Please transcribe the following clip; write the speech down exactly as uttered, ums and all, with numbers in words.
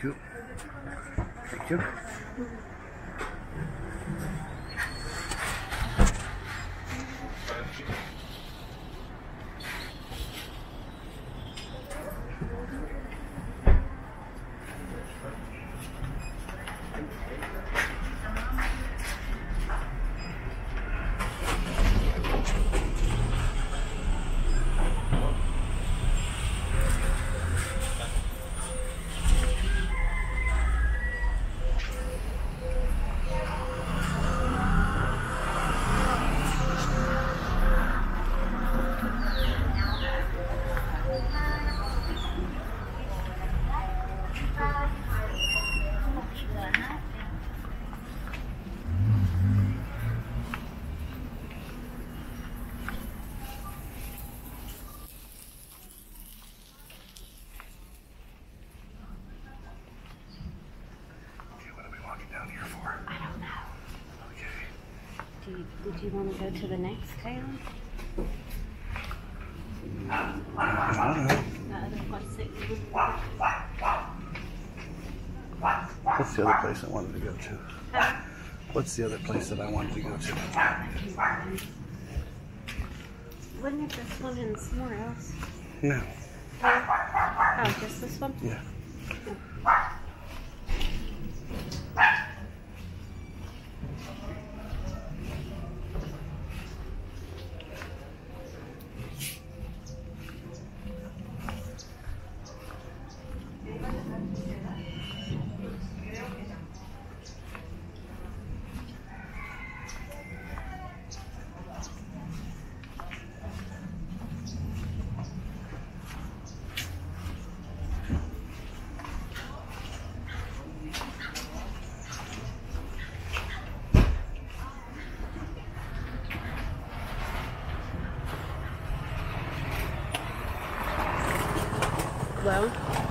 you. Thank you. Do you, did you want to go to the next town? I don't know. The other place that you would What's the other place I wanted to go to? Huh? What's the other place that I wanted to go to? Wasn't it this one and somewhere else? No. Oh, just this one? Yeah. Well.